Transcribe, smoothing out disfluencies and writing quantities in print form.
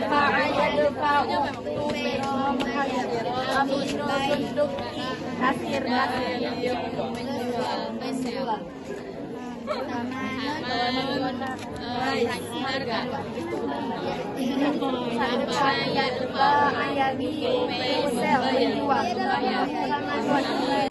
apa aja lupa waktu belum kami sunduk kasir ayat ayat di sel